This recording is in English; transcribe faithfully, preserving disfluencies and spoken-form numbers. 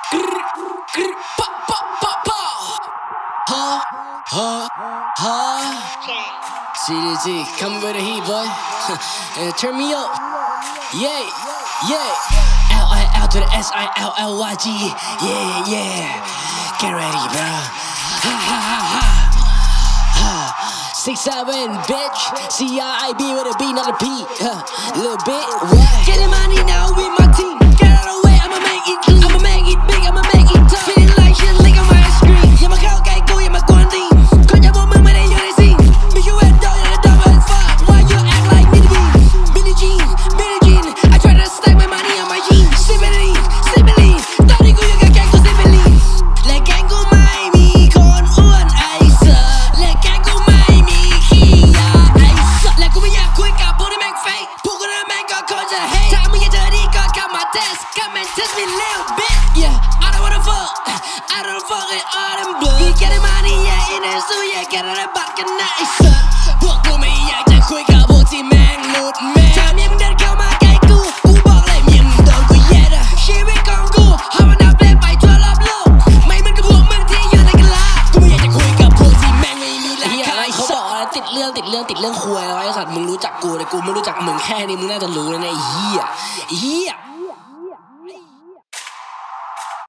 Huh, huh, huh. C D G, coming with the heat, boy. Yeah, turn me up. Yeah, yeah. L I L to the S I L L Y G. Yeah, yeah. Get ready, bro. Ha ha ha ha. Ha. Six seven, bitch. C I B with a B, not a P. Uh, little bit. What? Getting money now with my team. Get out of the way, I'ma make it clean. I'ma make it big, I'ma make it tough. Feeling like shit, lick on my screen. Yeah, my cow guy go, yeah, my quarantine. Con nhà bố mừng mà đây vô đây xin. Make you head down, you're dumb as fuck. Why you act like Billie Bean? Billie Jean, Billie Jean. I try to stack my money on my jeans. Sibylline, Sibylline. Tao đi cô yêu gang của Sibylline. Là gang của Miami, con uốn ai sợ. Là gang của Miami, khi à ai sợ. Là cô bây giờ cuối cả bố đi mang fake. Bố cô đã mang con con giờ hate. Thằng bây giờ chờ đi con come my test. Come and test me little bit. Yeah, I don't wanna fuck. I don't fuck with all them blood. We getting money, yeah, in the zoo, yeah. Get out of back and nice sợ. พวกกูไม่อยากจะคุยกับพวกที่แม่งหลุดแม่ถ้าเมียมึงเดินเข้ามาใกล้กูกูบอกเลยเมียมึงโดนกูแย่ด่ะชีวิตของกูฮามันดับเล่นไปทั่วรอบโลกไม่เหมือนกับพวกมึงที่อยู่ในกะลากูไม่อยากจะคุยกับพวกที่แม่งไม่มีราคาเขาบอกอะไรติดเรื่องติดเรื่องติดเรื่องคุยอะไรไอ้สัตว์มึงรู้จักกูแต่กูไม่รู้จักมึงแค่นี้มึงน่าจะรู้แล้วนะไอ้เหี้ยไอ้เหี้ย